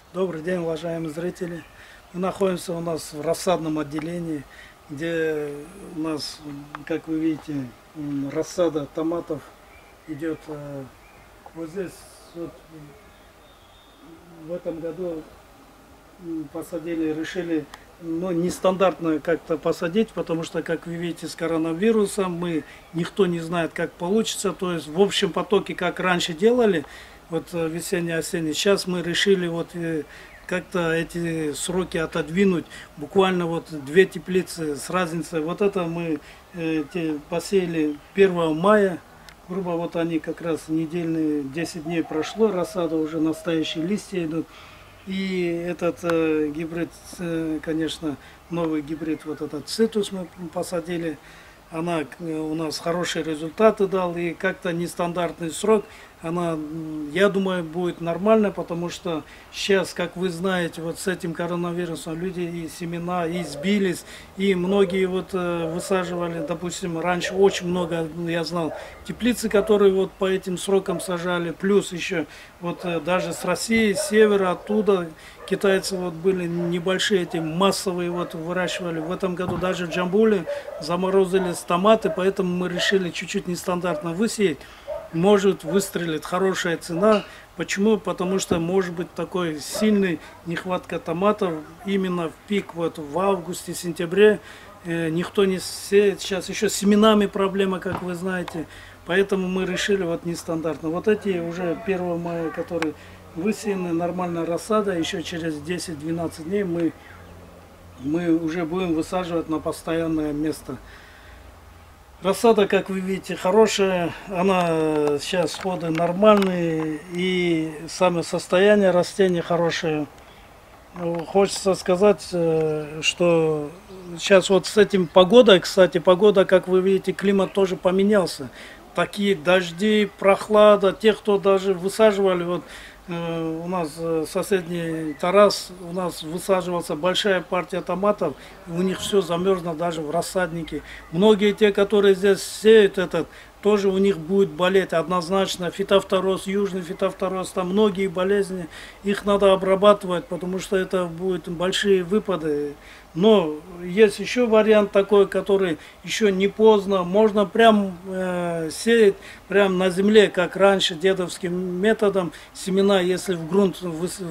Добрый день, уважаемые зрители. Мы находимся у нас в рассадном отделении, где у нас, как вы видите, рассада томатов идет. Вот здесь вот, в этом году посадили, решили, но нестандартно как-то посадить, потому что, как вы видите, с коронавирусом никто не знает, как получится. То есть в общем потоке, как раньше делали, вот весенне-осенний, сейчас мы решили вот как-то эти сроки отодвинуть, буквально вот 2 теплицы с разницей. Вот это мы посеяли 1 мая, грубо вот они как раз недельные, 10 дней прошло, рассада уже настоящие листья идут. И этот гибрид, конечно, новый гибрид, вот этот цитус мы посадили. Она у нас хорошие результаты дал, и как-то нестандартный срок. Она, я думаю, будет нормально, потому что сейчас, как вы знаете, вот с этим коронавирусом люди и семена, и сбились, и многие вот высаживали, допустим, раньше очень много, я знал, теплицы, которые вот по этим срокам сажали, плюс еще вот даже с России, с севера, оттуда китайцы вот были небольшие, эти массовые вот выращивали. В этом году даже в Джамбуле заморозились томаты, поэтому мы решили чуть-чуть нестандартно высеять. Может выстрелит хорошая цена. Почему? Потому что может быть такой сильный нехватка томатов именно в пик вот в августе-сентябре. Никто не сеет. Сейчас еще с семенами проблема, как вы знаете. Поэтому мы решили вот нестандартно. Вот эти уже 1 мая, которые высеяны, нормальная рассада. Еще через 10-12 дней мы уже будем высаживать на постоянное место. Рассада, как вы видите, хорошая, она сейчас сходы нормальные и самое состояние растения хорошее. Хочется сказать, что сейчас вот с этим погодой, кстати, погода, как вы видите, климат тоже поменялся. Такие дожди, прохлада, те, кто даже высаживали, вот у нас соседний Тарас, у нас высаживался большая партия томатов, у них все замерзло даже в рассаднике. Многие те, которые здесь сеют этот, тоже у них будет болеть однозначно. Фитофтороз, южный фитофтороз, там многие болезни, их надо обрабатывать, потому что это будут большие выпады. Но есть еще вариант такой, который еще не поздно, можно прям сеять прям на земле, как раньше, дедовским методом. Семена, если в грунт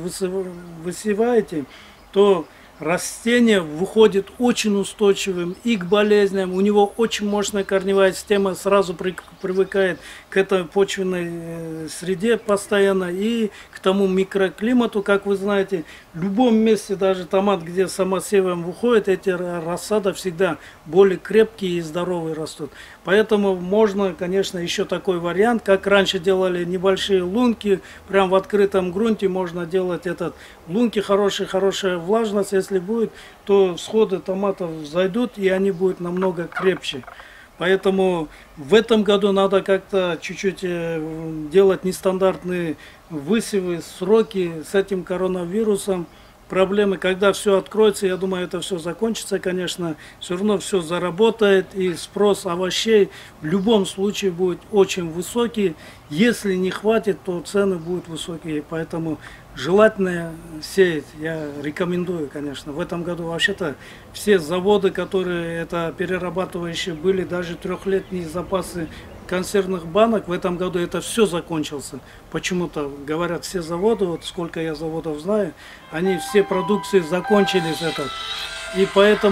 высеваете, то растение выходит очень устойчивым и к болезням. У него очень мощная корневая система, сразу привыкает к этой почвенной среде постоянно и к тому микроклимату, как вы знаете. В любом месте, даже томат, где самосевом выходит, эти рассады всегда более крепкие и здоровые растут. Поэтому можно, конечно, еще такой вариант, как раньше делали небольшие лунки, прям в открытом грунте можно делать этот лунки, хорошая влажность, если будет, то всходы томатов зайдут и они будут намного крепче. Поэтому в этом году надо как-то чуть-чуть делать нестандартные высевы, сроки с этим коронавирусом. Проблемы, когда все откроется, я думаю, это все закончится, конечно, все равно все заработает, и спрос овощей в любом случае будет очень высокий. Если не хватит, то цены будут высокие, поэтому желательно сеять, я рекомендую, конечно. В этом году вообще-то все заводы, которые это перерабатывающие были, даже 3-летние запасы консервных банок, в этом году это все закончился. Почему-то говорят все заводы, вот сколько я заводов знаю, они все продукции закончились И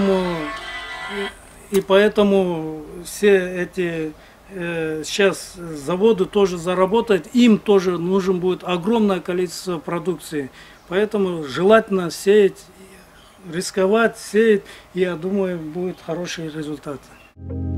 поэтому все эти сейчас заводы тоже заработают, им тоже нужен будет огромное количество продукции. Поэтому желательно сеять, рисковать, сеять, и я думаю, будут хорошие результаты.